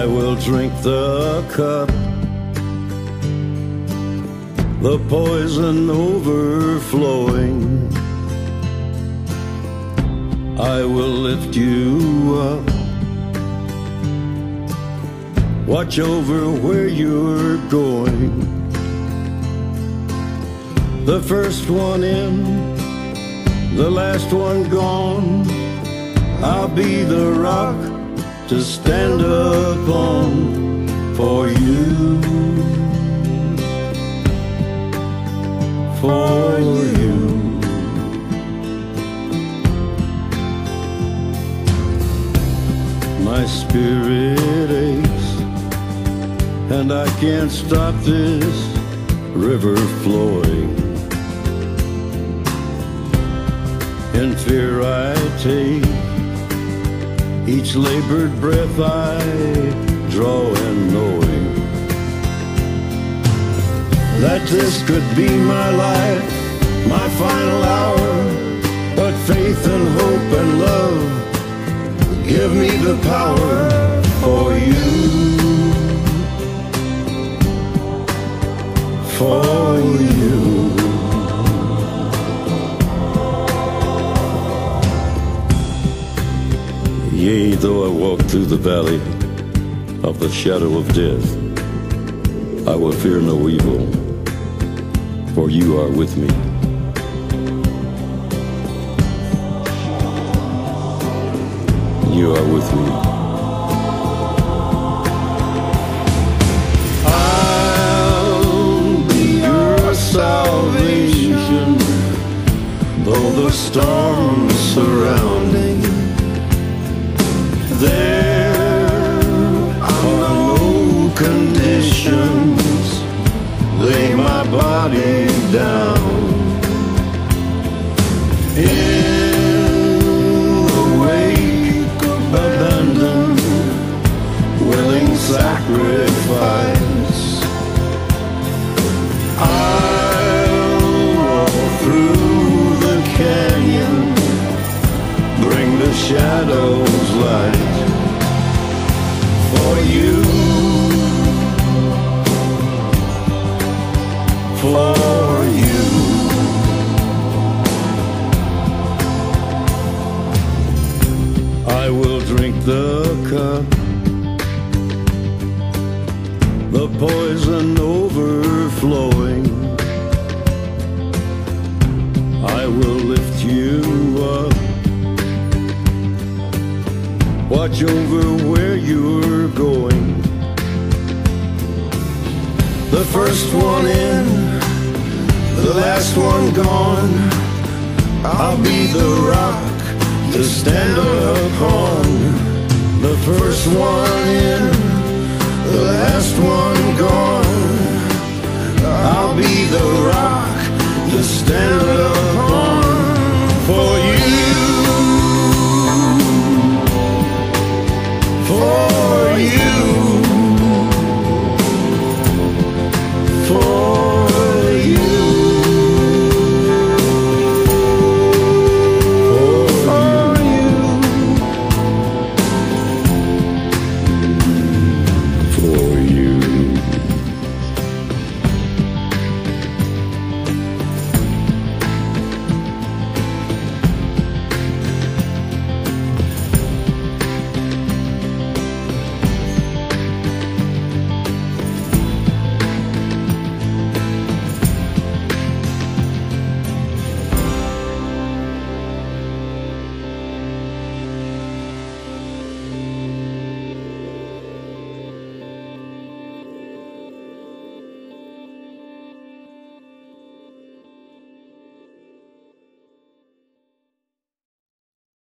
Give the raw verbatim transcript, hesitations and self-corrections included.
I will drink the cup, the poison overflowing. I will lift you up, watch over where you're going. The first one in, the last one gone. I'll be the rock to stand upon for you, for you. My spirit aches, and I can't stop this river flowing. In fear I take each labored breath I draw, and knowing that this could be my life, my final hour. But faith and hope and love give me the power for you, for you. Yea, though I walk through the valley of the shadow of death, I will fear no evil, for you are with me. You are with me. I'll be your salvation, though the storms surrounding. There are no conditions lay my body down. In the wake of abandon, willing sacrifice, I'll roll through the canyon, bring the shadows light for you, for you. I will drink the cup, the poison overflowing. I will lift you up, watch over where you're going. The first one in, the last one gone. I'll be the rock to stand upon. The first one in, the last one gone. I'll be the rock